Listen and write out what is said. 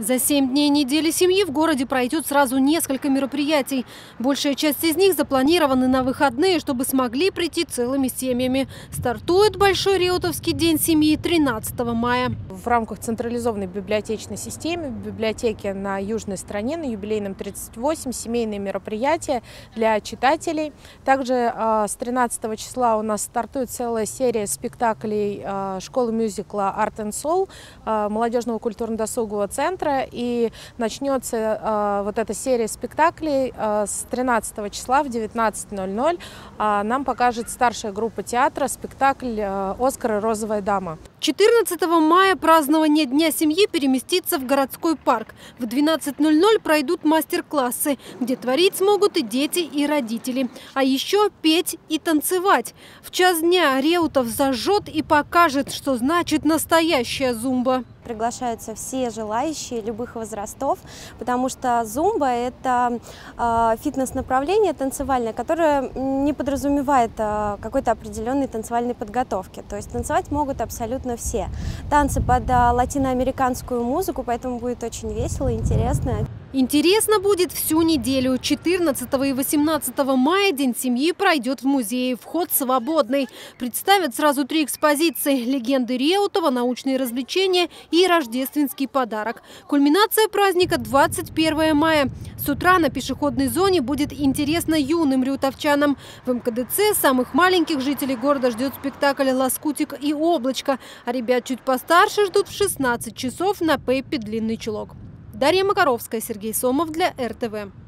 За 7 дней недели семьи в городе пройдет сразу несколько мероприятий. Большая часть из них запланированы на выходные, чтобы смогли прийти целыми семьями. Стартует Большой Реутовский день семьи 13 мая. В рамках централизованной библиотечной системы в библиотеке на южной стороне, на юбилейном 38, семейные мероприятия для читателей. Также с 13 числа у нас стартует целая серия спектаклей школы мюзикла Art and Soul, молодежного культурно-досугового центра. И начнется вот эта серия спектаклей с 13 числа в 19:00. Нам покажет старшая группа театра спектакль «Оскар и розовая дама». 14 мая празднование Дня семьи переместится в городской парк. В 12:00 пройдут мастер-классы, где творить смогут и дети, и родители. А еще петь и танцевать. В час дня Реутов зажжет и покажет, что значит настоящая зумба. Приглашаются все желающие любых возрастов, потому что зумба – это фитнес-направление танцевальное, которое не подразумевает какой-то определенной танцевальной подготовки. То есть танцевать могут абсолютно все. Танцы под латиноамериканскую музыку, поэтому будет очень весело и интересно. Интересно будет всю неделю. 14 и 18 мая День семьи пройдет в музее. Вход свободный. Представят сразу 3 экспозиции: легенды Реутова, научные развлечения и рождественский подарок. Кульминация праздника 21 мая. С утра на пешеходной зоне будет интересно юным реутовчанам. В МКДЦ самых маленьких жителей города ждет спектакль «Лоскутик и облачко», а ребят чуть постарше ждут в 16 часов на Пеппи «Длинный чулок». Дарья Макаровская, Сергей Сомов для РТВ.